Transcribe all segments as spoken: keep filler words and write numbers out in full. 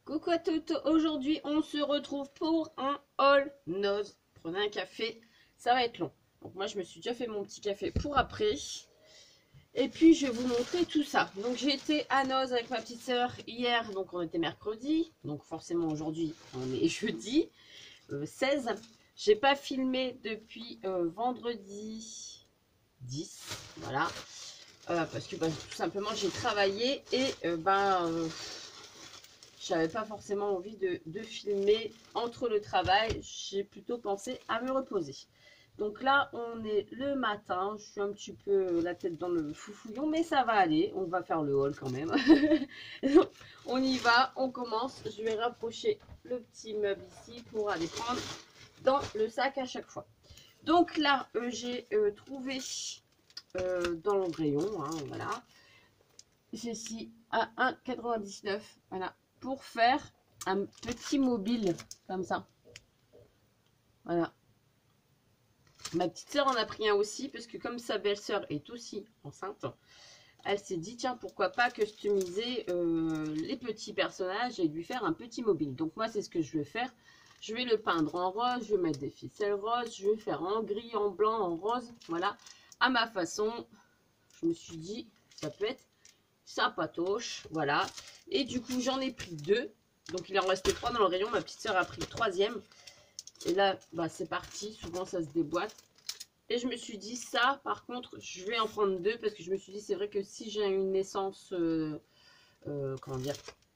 Coucou à toutes, aujourd'hui on se retrouve pour un haul Noz. Prenez un café, ça va être long. Donc moi je me suis déjà fait mon petit café pour après. Et puis je vais vous montrer tout ça. Donc j'ai été à Noz avec ma petite soeur hier, donc on était mercredi. Donc forcément aujourd'hui on est jeudi euh, seize. J'ai pas filmé depuis euh, vendredi dix, voilà. Euh, parce que bah, tout simplement j'ai travaillé et euh, bah... Euh, j'avais pas forcément envie de, de filmer entre le travail. J'ai plutôt pensé à me reposer. Donc là, on est le matin. Je suis un petit peu la tête dans le foufouillon, mais ça va aller. On va faire le haul quand même. On y va, on commence. Je vais rapprocher le petit meuble ici pour aller prendre dans le sac à chaque fois. Donc là, euh, j'ai euh, trouvé euh, dans le rayon, hein, voilà, ceci à un virgule quatre-vingt-dix-neuf. Voilà. Pour faire un petit mobile comme ça. Voilà. Ma petite soeur en a pris un aussi parce que comme sa belle-sœur est aussi enceinte, elle s'est dit tiens pourquoi pas customiser euh, les petits personnages et lui faire un petit mobile. Donc moi c'est ce que je vais faire. Je vais le peindre en rose, je vais mettre des ficelles roses, je vais faire en gris, en blanc, en rose. Voilà. À ma façon, je me suis dit ça peut être sympatoche, voilà. Et du coup j'en ai pris deux, donc il en restait trois dans le rayon. Ma petite soeur a pris le troisième et là bah, c'est parti. Souvent ça se déboîte et je me suis dit ça par contre je vais en prendre deux parce que je me suis dit c'est vrai que si j'ai une naissance euh, euh, comment dire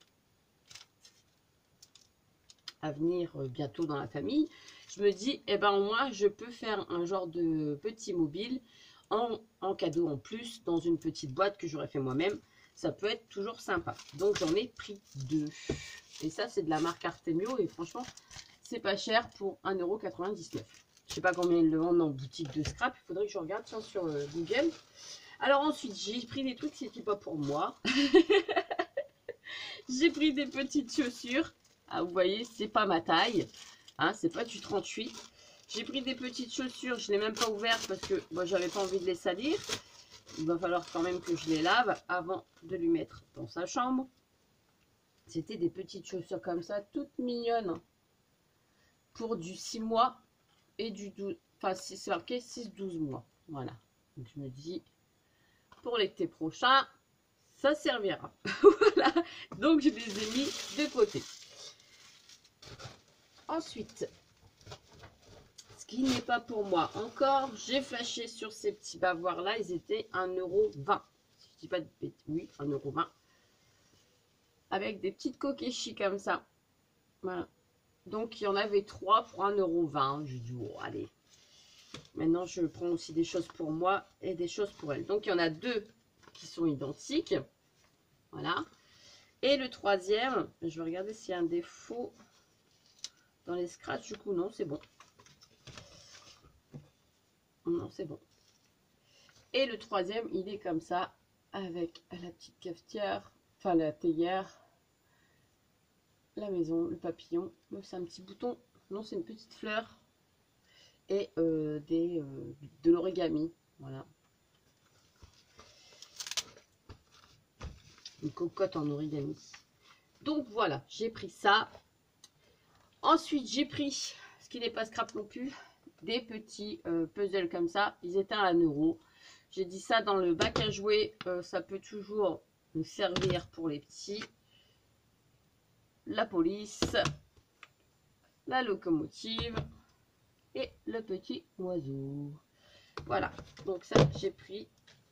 à venir euh, bientôt dans la famille, je me dis et eh ben moi je peux faire un genre de petit mobile en, en cadeau en plus dans une petite boîte que j'aurais fait moi-même. Ça peut être toujours sympa. Donc j'en ai pris deux. Et ça c'est de la marque Artemio. Et franchement c'est pas cher pour un euro quatre-vingt-dix-neuf. Je sais pas combien ils le vendent en boutique de scrap. Il faudrait que je regarde tiens, sur euh, Google. Alors ensuite j'ai pris des trucs, c'était pas pour moi. J'ai pris des petites chaussures. Ah, vous voyez c'est pas ma taille, hein, c'est pas du trente-huit. J'ai pris des petites chaussures, je ne l'ai même pas ouvertes parce que moi j'avais pas envie de les salir. Il va falloir quand même que je les lave avant de lui mettre dans sa chambre. C'était des petites chaussures comme ça, toutes mignonnes. Pour du six mois et du douze. Enfin, c'est marqué six douze mois. Voilà. Donc je me dis, pour l'été prochain, ça servira. Voilà. Donc je les ai mis de côté. Ensuite, ce qui n'est pas pour moi encore, j'ai flashé sur ces petits bavoirs là, ils étaient un euro vingt. Si je dis pas de bêtises, oui, un euro vingt. Avec des petites kokeshi comme ça. Voilà. Donc il y en avait trois pour un euro vingt. J'ai dit, oh, allez. Maintenant je prends aussi des choses pour moi et des choses pour elle. Donc il y en a deux qui sont identiques. Voilà. Et le troisième, je vais regarder s'il y a un défaut dans les scratchs. Du coup, non, c'est bon. Non, c'est bon. Et le troisième, il est comme ça, avec la petite cafetière, enfin la théière, la maison, le papillon. C'est un petit bouton. Non, c'est une petite fleur. Et euh, des, euh, de l'origami. Voilà. Une cocotte en origami. Donc voilà, j'ai pris ça. Ensuite, j'ai pris, ce qui n'est pas scrap non plus, des petits euh, puzzles comme ça. Ils étaient à un euro. J'ai dit ça dans le bac à jouer. Euh, ça peut toujours nous servir pour les petits. La police, la locomotive et le petit oiseau. Voilà, donc ça j'ai pris.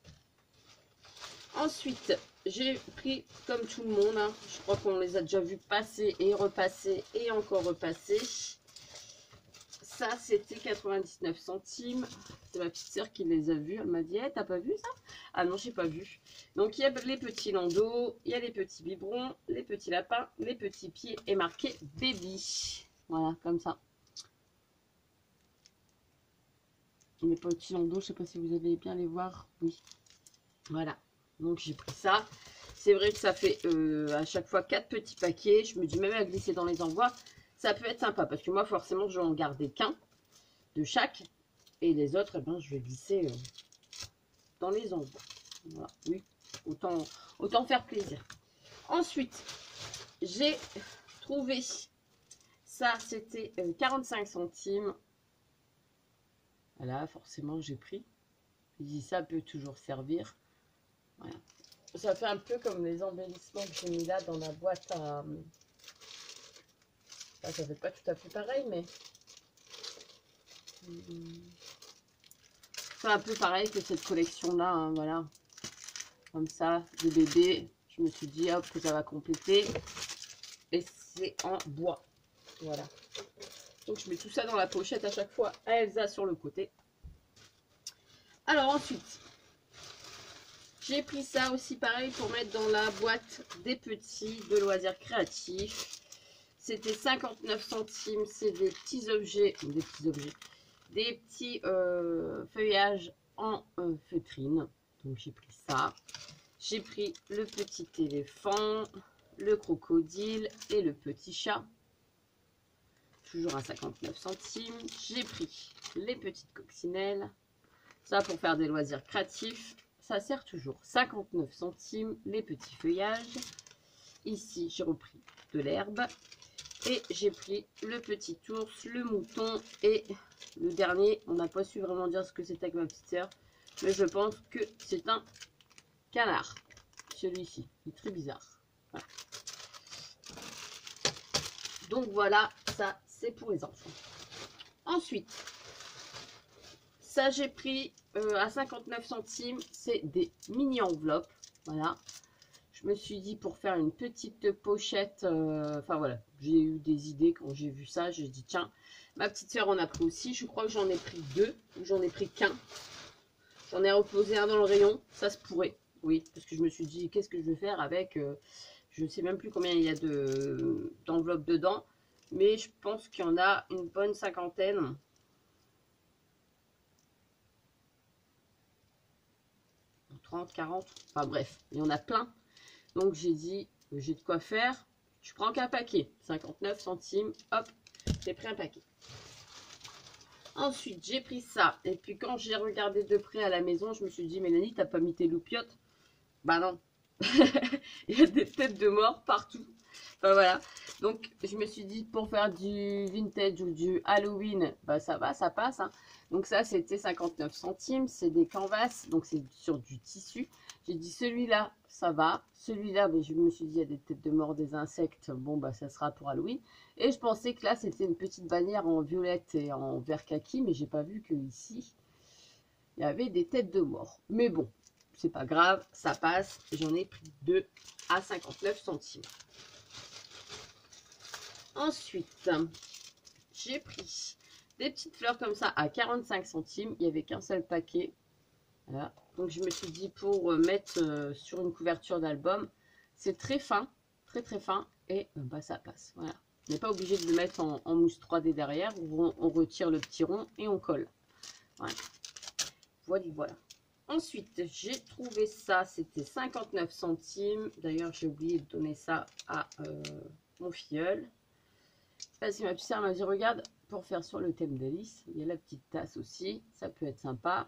Ensuite, j'ai pris comme tout le monde, hein, je crois qu'on les a déjà vus passer et repasser et encore repasser. Ça, c'était quatre-vingt-dix-neuf centimes. C'est ma petite soeur qui les a vus. Elle m'a dit, hey, t'as pas vu ça? Ah non, j'ai pas vu. Donc, il y a les petits landaux, il y a les petits biberons, les petits lapins, les petits pieds et marqué baby. Voilà, comme ça. Les petits landaux, je sais pas si vous allez bien les voir. Oui. Voilà. Donc, j'ai pris ça. C'est vrai que ça fait euh, à chaque fois quatre petits paquets. Je me dis même à glisser dans les envois. Ça peut être sympa parce que moi, forcément, je vais en garder qu'un de chaque. Et les autres, eh ben, je vais glisser euh, dans les envois. Voilà. Oui, autant, autant faire plaisir. Ensuite, j'ai trouvé ça, c'était euh, quarante-cinq centimes. Voilà, forcément, j'ai pris. Je dis, ça peut toujours servir. Voilà. Ça fait un peu comme les embellissements que j'ai mis là dans la boîte à... Enfin, ça fait pas tout à fait pareil, mais... C'est un peu pareil que cette collection-là, hein, voilà. Comme ça, de bébé. Je me suis dit, hop, que ça va compléter. Et c'est en bois. Voilà. Donc, je mets tout ça dans la pochette à chaque fois à Elsa sur le côté. Alors, ensuite, j'ai pris ça aussi pareil pour mettre dans la boîte des petits de loisirs créatifs. C'était cinquante-neuf centimes. C'est des petits objets, des petits objets, des petits euh, feuillages en euh, feutrine. Donc, j'ai pris ça. J'ai pris le petit éléphant, le crocodile et le petit chat. Toujours à cinquante-neuf centimes. J'ai pris les petites coccinelles. Ça pour faire des loisirs créatifs. Ça sert toujours. cinquante-neuf centimes. Les petits feuillages. Ici, j'ai repris de l'herbe. Et j'ai pris le petit ours, le mouton et le dernier. On n'a pas su vraiment dire ce que c'était avec ma petite sœur. Mais je pense que c'est un canard. Celui-ci. Il est très bizarre. Voilà. Donc voilà, ça c'est pour les enfants. Ensuite, ça j'ai pris euh, à cinquante-neuf centimes. C'est des mini enveloppes. Voilà. Je me suis dit pour faire une petite pochette. Euh, enfin voilà, j'ai eu des idées quand j'ai vu ça. J'ai dit tiens, ma petite soeur en a pris aussi. Je crois que j'en ai pris deux. Ou j'en ai pris qu'un. J'en ai reposé un dans le rayon. Ça se pourrait. Oui, parce que je me suis dit qu'est-ce que je vais faire avec... Euh, je ne sais même plus combien il y a de d'enveloppes dedans. Mais je pense qu'il y en a une bonne cinquantaine. trente, quarante. Enfin bref, il y en a plein. Donc j'ai dit, j'ai de quoi faire. Je prends qu'un paquet. cinquante-neuf centimes. Hop, j'ai pris un paquet. Ensuite, j'ai pris ça. Et puis quand j'ai regardé de près à la maison, je me suis dit, Mélanie, t'as pas mis tes loupiottes? Bah non. Il y a des têtes de mort partout. Enfin voilà. Donc je me suis dit pour faire du vintage ou du Halloween, bah ça va, ça passe. Hein. Donc ça c'était cinquante-neuf centimes. C'est des canvas. Donc c'est sur du tissu. J'ai dit celui-là, ça va. Celui-là, bah, je me suis dit il y a des têtes de mort, des insectes. Bon bah ça sera pour Halloween. Et je pensais que là c'était une petite bannière en violette et en vert kaki. Mais j'ai pas vu que ici il y avait des têtes de mort. Mais bon. C'est pas grave, ça passe. J'en ai pris deux à cinquante-neuf centimes. Ensuite, j'ai pris des petites fleurs comme ça à quarante-cinq centimes. Il n'y avait qu'un seul paquet. Voilà. Donc, je me suis dit pour mettre sur une couverture d'album, c'est très fin, très très fin. Et bah, ça passe. Voilà. On n'est pas obligé de le mettre en, en mousse trois D derrière. On, on retire le petit rond et on colle. Voilà. Voilà, voilà. Ensuite, j'ai trouvé ça, c'était cinquante-neuf centimes. D'ailleurs, j'ai oublié de donner ça à euh, mon filleul. Parce que ma petite sœur m'a dit, regarde, pour faire sur le thème d'Alice, il y a la petite tasse aussi. Ça peut être sympa.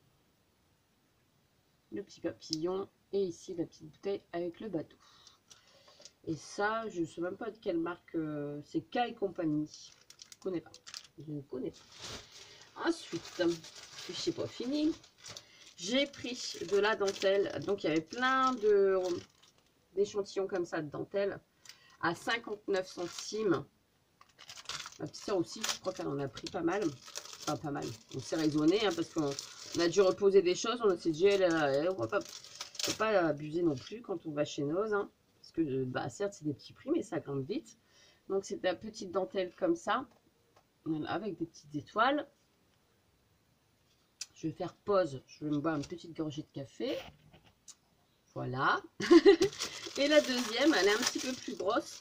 Le petit papillon. Et ici, la petite bouteille avec le bateau. Et ça, je ne sais même pas de quelle marque. Euh, c'est K et compagnie. Je ne connais pas. Je ne connais pas. Ensuite, je sais pas fini. J'ai pris de la dentelle. Donc, il y avait plein de d'échantillons comme ça de dentelle à cinquante-neuf centimes. Ma petite soeur aussi, je crois qu'elle en a pris pas mal. Enfin, pas mal. On s'est raisonné hein, parce qu'on a dû reposer des choses. On s'est dit, elle, elle, on ne va pas, faut pas abuser non plus quand on va chez Noz. Hein, parce que, bah, certes, c'est des petits prix, mais ça grimpe vite. Donc, c'est de la petite dentelle comme ça. Voilà, avec des petites étoiles. Je vais faire pause, je vais me boire une petite gorgée de café. Voilà. Et la deuxième, elle est un petit peu plus grosse.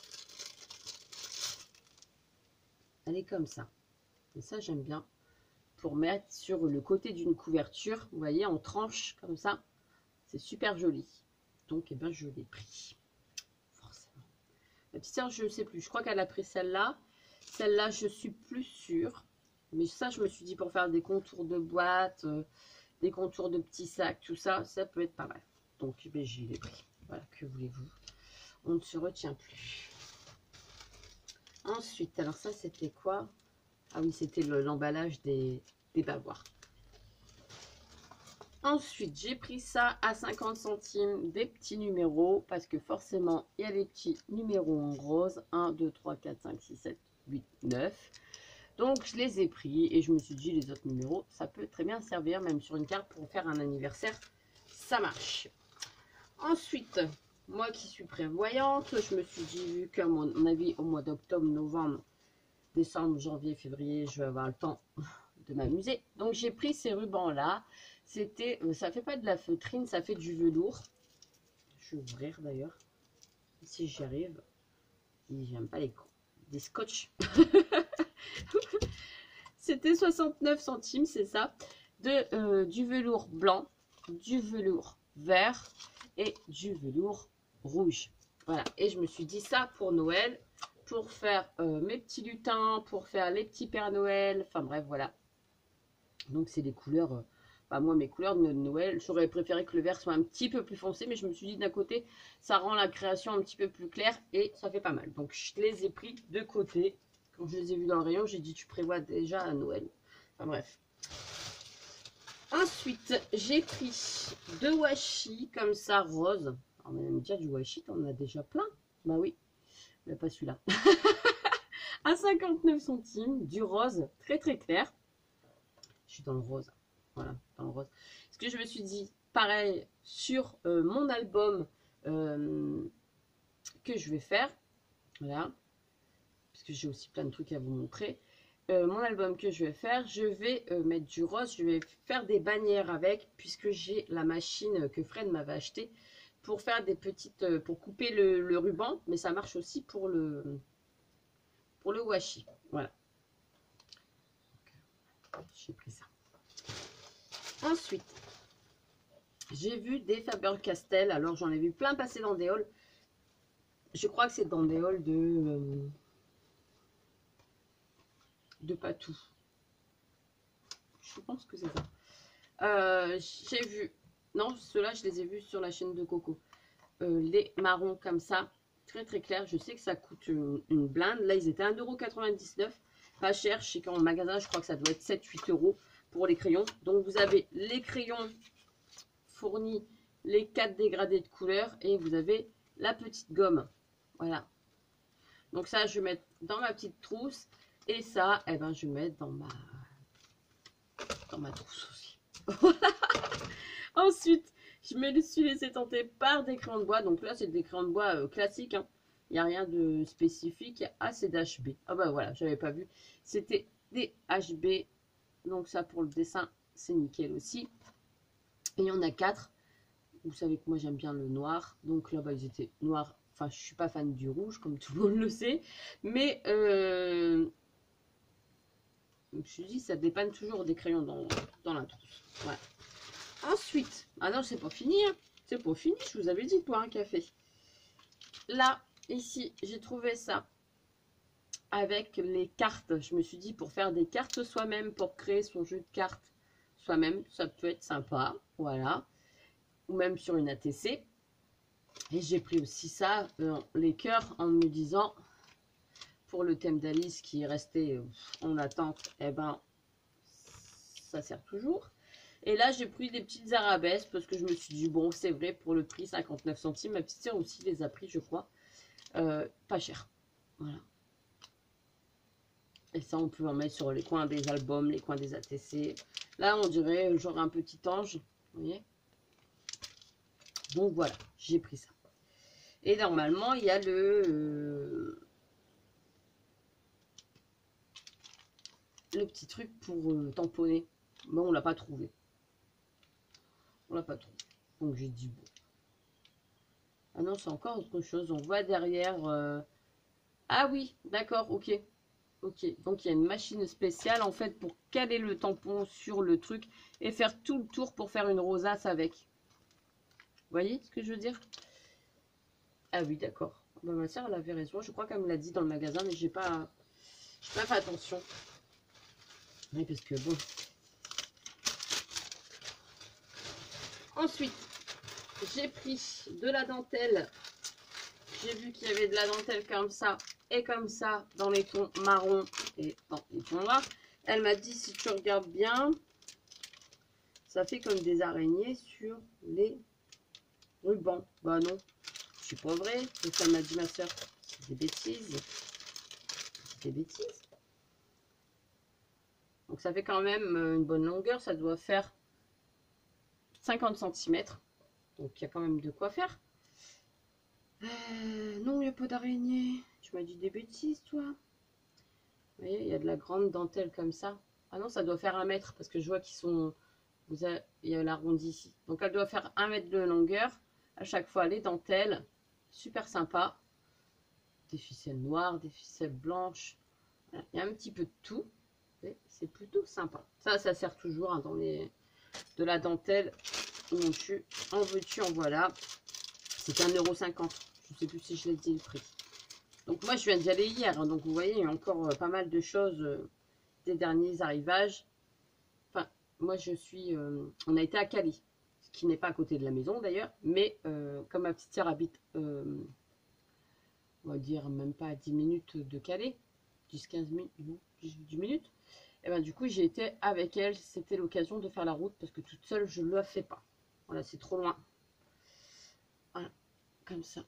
Elle est comme ça. Et ça, j'aime bien. Pour mettre sur le côté d'une couverture, vous voyez, en tranche, comme ça. C'est super joli. Donc, eh ben, je l'ai pris. Forcément. La petite sœur, je ne sais plus. Je crois qu'elle a pris celle-là. Celle-là, je suis plus sûre. Mais ça, je me suis dit pour faire des contours de boîte, euh, des contours de petits sacs, tout ça, ça peut être pas mal. Donc, ben, j'y l'ai pris. Voilà, que voulez-vous? On ne se retient plus. Ensuite, alors ça, c'était quoi? Ah oui, c'était l'emballage des, des bavoirs. Ensuite, j'ai pris ça à cinquante centimes, des petits numéros, parce que forcément, il y a les petits numéros en rose. un, deux, trois, quatre, cinq, six, sept, huit, neuf. Donc, je les ai pris et je me suis dit, les autres numéros, ça peut très bien servir, même sur une carte pour faire un anniversaire. Ça marche. Ensuite, moi qui suis prévoyante, je me suis dit, vu qu'à mon avis, au mois d'octobre, novembre, décembre, janvier, février, je vais avoir le temps de m'amuser. Donc, j'ai pris ces rubans-là. C'était, ça fait pas de la feutrine, ça fait du velours. Je vais ouvrir d'ailleurs, si j'y arrive. J'aime pas les des scotch. C'était soixante-neuf centimes, c'est ça, de euh, du velours blanc, du velours vert et du velours rouge. Voilà, et je me suis dit ça pour Noël, pour faire euh, mes petits lutins, pour faire les petits Pères Noël. Enfin bref, voilà. Donc c'est des couleurs. Euh, Bah, moi, mes couleurs de Noël, j'aurais préféré que le vert soit un petit peu plus foncé, mais je me suis dit d'un côté, ça rend la création un petit peu plus claire et ça fait pas mal. Donc, je les ai pris de côté. Quand je les ai vus dans le rayon, j'ai dit, tu prévois déjà à Noël. Enfin, bref. Ensuite, j'ai pris deux washi comme ça, rose. On va me dire, du washi, t'en as déjà plein. Bah oui, mais pas celui-là. À cinquante-neuf centimes, du rose très très clair. Je suis dans le rose. Voilà, dans le rose. Parce que je me suis dit, pareil, sur euh, mon album euh, que je vais faire, voilà, parce que j'ai aussi plein de trucs à vous montrer. Euh, mon album que je vais faire, je vais euh, mettre du rose, je vais faire des bannières avec, puisque j'ai la machine que Fred m'avait achetée pour faire des petites, euh, pour couper le, le ruban, mais ça marche aussi pour le, pour le washi. Voilà. J'ai pris ça. Ensuite, j'ai vu des Faber-Castell. Alors, j'en ai vu plein passer dans des hauls. Je crois que c'est dans des hauls de... Euh, de Patou. Je pense que c'est ça. Euh, j'ai vu... Non, ceux-là, je les ai vus sur la chaîne de Coco. Euh, les marrons comme ça. Très, très clair. Je sais que ça coûte une, une blinde. Là, ils étaient un euro quatre-vingt-dix-neuf. Pas cher. Je sais qu'en magasin, je crois que ça doit être sept huit euros. Pour les crayons. Donc vous avez les crayons fournis, les quatre dégradés de couleurs et vous avez la petite gomme. Voilà. Donc ça je vais mettre dans ma petite trousse et ça eh ben je vais mettre dans ma dans ma trousse aussi. Ensuite je me suis laissé tenter par des crayons de bois. Donc là c'est des crayons de bois euh, classiques. Hein. Il n'y a rien de spécifique. Ah c'est d'H B. Ah bah voilà, j'avais pas vu. C'était des H B. Donc ça pour le dessin c'est nickel aussi. Et il y en a quatre. Vous savez que moi j'aime bien le noir. Donc là bah, ils étaient noirs. Enfin je suis pas fan du rouge comme tout le monde le sait. Mais euh, je me suis dit ça dépanne toujours des crayons dans, dans la trousse. Voilà. Ensuite, ah non c'est pas fini. Hein. C'est pas fini, je vous avais dit de boire un café. Là, ici, j'ai trouvé ça. Avec les cartes, je me suis dit pour faire des cartes soi-même, pour créer son jeu de cartes soi-même, ça peut être sympa, voilà, ou même sur une A T C. Et j'ai pris aussi ça, euh, les cœurs, en me disant, pour le thème d'Alice qui est resté euh, en attente, eh ben, ça sert toujours. Et là, j'ai pris des petites arabesques, parce que je me suis dit, bon, c'est vrai, pour le prix, cinquante-neuf centimes, ma petite sœur aussi les a pris, je crois, euh, pas cher, voilà. Et ça, on peut en mettre sur les coins des albums, les coins des A T C. Là, on dirait genre un petit ange. Vous voyez? Donc voilà, j'ai pris ça. Et normalement, il y a le... Euh, le petit truc pour euh, tamponner. Mais on l'a pas trouvé. On l'a pas trouvé. Donc j'ai dit bon. Ah non, c'est encore autre chose. On voit derrière... Euh... Ah oui, d'accord, ok. Ok, donc il y a une machine spéciale en fait pour caler le tampon sur le truc et faire tout le tour pour faire une rosace avec. Vous voyez ce que je veux dire? Ah oui, d'accord. Ben, ma soeur elle avait raison. Je crois qu'elle me l'a dit dans le magasin, mais j'ai pas, j'ai pas fait attention. Oui, parce que bon. Ensuite, j'ai pris de la dentelle. J'ai vu qu'il y avait de la dentelle comme ça et comme ça dans les tons marron et dans les tons noirs. Elle m'a dit, si tu regardes bien, ça fait comme des araignées sur les rubans. Bah non, c'est pas vrai. C'est ça m'a dit ma soeur. C'est des bêtises. C'est des bêtises. Donc ça fait quand même une bonne longueur. Ça doit faire cinquante centimètres. Donc il y a quand même de quoi faire. Euh, non, il n'y a pas d'araignée. Tu m'as dit des bêtises, toi. Vous voyez, il y a de la grande dentelle comme ça. Ah non, ça doit faire un mètre parce que je vois qu'ils sont... Vous avez, il y a l'arrondi ici. Donc elle doit faire un mètre de longueur. À chaque fois, les dentelles. Super sympa. Des ficelles noires, des ficelles blanches. Voilà. Il y a un petit peu de tout. C'est plutôt sympa. Ça, ça sert toujours hein, dans les... de la dentelle. En veux-tu, en veux-tu, en voilà. C'est un euro cinquante. Je ne sais plus si je l'ai dit le prix. Donc moi, je viens d'y aller hier. Hein, donc vous voyez, il y a encore euh, pas mal de choses euh, des derniers arrivages. Enfin, moi, je suis... Euh, on a été à Calais. Ce qui n'est pas à côté de la maison, d'ailleurs. Mais euh, comme ma petite sœur habite... Euh, on va dire même pas à dix minutes de Calais. dix quinze minutes. dix minutes. Et ben du coup, j'ai été avec elle. C'était l'occasion de faire la route. Parce que toute seule, je ne la fais pas. Voilà, c'est trop loin. Voilà, comme ça.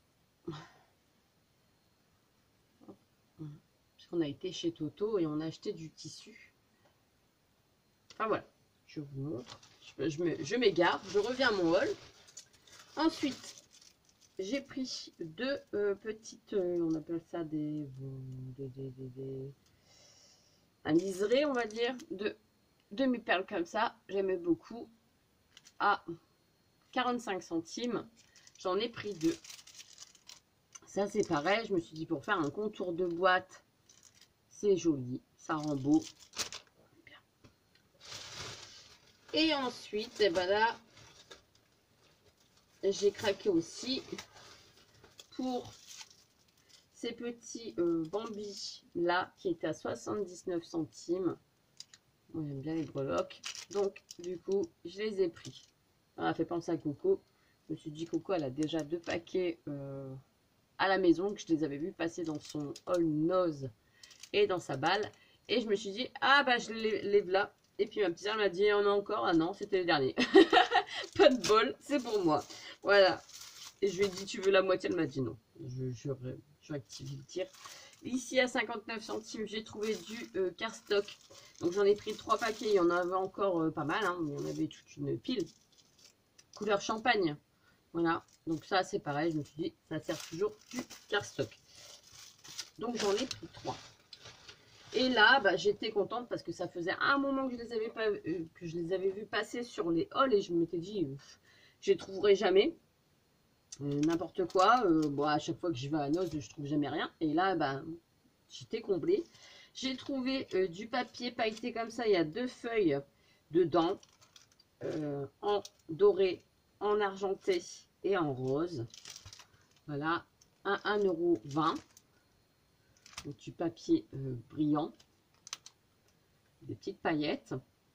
Parce qu'on a été chez Toto et on a acheté du tissu. Enfin voilà, je vous montre. Je m'égare, je, je reviens à mon haul. Ensuite, j'ai pris deux euh, petites, euh, on appelle ça des, des, des, des, des un liseré, on va dire, de demi-perles comme ça. J'aimais beaucoup. À quarante-cinq centimes, j'en ai pris deux. Ça, c'est pareil. Je me suis dit, pour faire un contour de boîte, c'est joli. Ça rend beau. Bien. Et ensuite, et ben là, j'ai craqué aussi pour ces petits euh, bambis là qui étaient à soixante-dix-neuf centimes. Moi, j'aime bien les breloques. Donc, du coup, je les ai pris. Ça fait penser à Coco. Je me suis dit, Coco, elle a déjà deux paquets euh, à la maison que je les avais vus passer dans son All Nose et dans sa balle. Et je me suis dit, ah bah, je les lève là. Et puis ma petite soeur m'a dit, on a encore. Ah non, c'était les derniers. Pas de bol, c'est pour moi. Voilà. Et je lui ai dit, tu veux la moitié? Elle m'a dit non. Je, je, je active le tir. Ici, à cinquante-neuf centimes, j'ai trouvé du euh, cardstock. Donc, j'en ai pris trois paquets. Il y en avait encore euh, pas mal. Hein. Il y en avait toute une pile. Couleur champagne. Voilà. Donc, ça, c'est pareil. Je me suis dit, ça sert toujours du cardstock. Donc, j'en ai pris trois. Et là, bah, j'étais contente parce que ça faisait un moment que je les avais pas, euh, que je les avais vus passer sur les hauls. Et je m'étais dit, euh, je les trouverai jamais. Euh, n'importe quoi, euh, bon, à chaque fois que je vais à Noz, je trouve jamais rien. Et là, ben, j'étais comblée. J'ai trouvé euh, du papier pailleté comme ça. Il y a deux feuilles dedans, euh, en doré, en argenté et en rose. Voilà, à un euro vingt. Donc, du papier euh, brillant, des petites paillettes.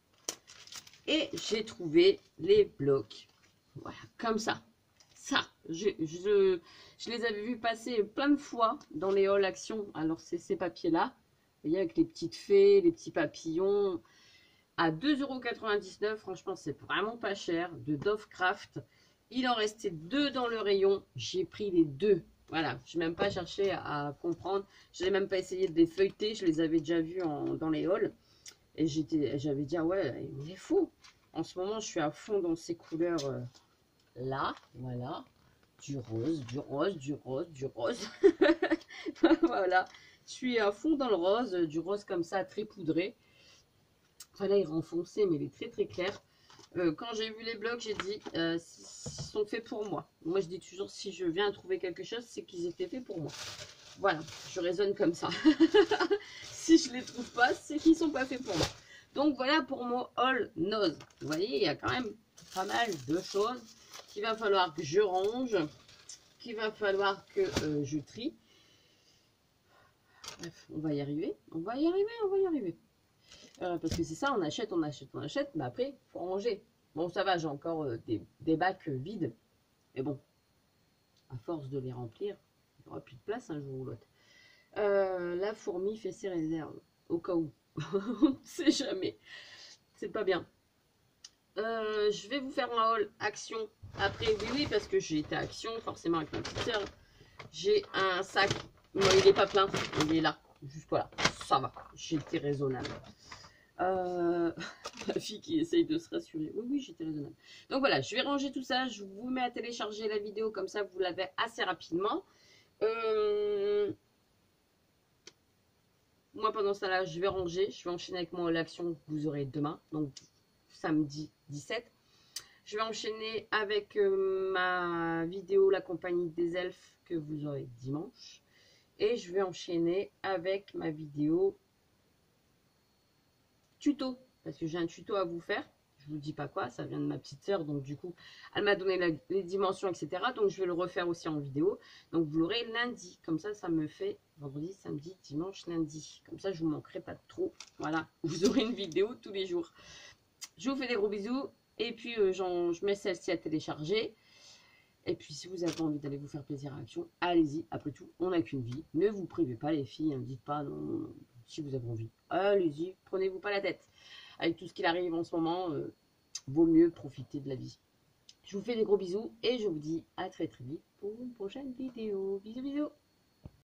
Et j'ai trouvé les blocs, voilà, comme ça. Ça, je, je, je les avais vus passer plein de fois dans les halls Action. Alors, c'est ces papiers-là. Vous voyez, avec les petites fées, les petits papillons. À deux euros quatre-vingt-dix-neuf, franchement, c'est vraiment pas cher. De Dovecraft. Il en restait deux dans le rayon. J'ai pris les deux. Voilà, je n'ai même pas cherché à comprendre. Je n'ai même pas essayé de les feuilleter. Je les avais déjà vus en, dans les halls. Et j'avais dit, ah ouais, il est fou. En ce moment, je suis à fond dans ces couleurs... Euh, là, voilà, du rose, du rose, du rose, du rose. Voilà, je suis à fond dans le rose, du rose comme ça, très poudré. Enfin là, il est renfoncé, mais il est très très clair. Euh, quand j'ai vu les blocs, j'ai dit, euh, ils sont faits pour moi. Moi, je dis toujours, si je viens à trouver quelque chose, c'est qu'ils étaient faits pour moi. Voilà, je raisonne comme ça. Si je les trouve pas, c'est qu'ils sont pas faits pour moi. Donc voilà pour mon All Nose. Vous voyez, il y a quand même pas mal de choses qu'il va falloir que je range, qu'il va falloir que euh, je trie. Bref, on va y arriver, on va y arriver, on va y arriver. Euh, parce que c'est ça, on achète, on achète, on achète, mais après, il faut ranger. Bon, ça va, j'ai encore euh, des, des bacs euh, vides. Mais bon, à force de les remplir, il n'y aura plus de place un jour ou l'autre. Euh, la fourmi fait ses réserves, au cas où. On ne sait jamais. C'est pas bien. Euh, je vais vous faire un haul action après. Oui, oui, parce que j'ai été action, forcément, avec ma petite soeur. J'ai un sac. Non, il n'est pas plein. Il est là. Juste voilà. Ça va. J'ai été raisonnable. Euh, ma fille qui essaye de se rassurer. Oui, oui, j'étais raisonnable. Donc voilà, je vais ranger tout ça. Je vous mets à télécharger la vidéo. Comme ça, vous l'avez assez rapidement. Euh... Moi, pendant ça là, je vais ranger. Je vais enchaîner avec mon haul action que vous aurez demain. Donc, samedi dix-sept. Je vais enchaîner avec euh, ma vidéo La compagnie des elfes que vous aurez dimanche. Et je vais enchaîner avec ma vidéo tuto. Parce que j'ai un tuto à vous faire. Je vous dis pas quoi, ça vient de ma petite sœur. Donc du coup, elle m'a donné la, les dimensions, et cetera. Donc je vais le refaire aussi en vidéo. Donc vous l'aurez lundi. Comme ça, ça me fait vendredi, samedi, dimanche, lundi. Comme ça, je vous manquerai pas trop. Voilà, vous aurez une vidéo tous les jours. Je vous fais des gros bisous. Et puis, euh, je mets celle-ci à télécharger. Et puis, si vous avez envie d'aller vous faire plaisir à Action, allez-y. Après tout, on n'a qu'une vie. Ne vous privez pas, les filles. Ne hein, dites pas non, non. Si vous avez envie, allez-y. Prenez-vous pas la tête. Avec tout ce qui arrive en ce moment, euh, vaut mieux profiter de la vie. Je vous fais des gros bisous. Et je vous dis à très très vite pour une prochaine vidéo. Bisous, bisous.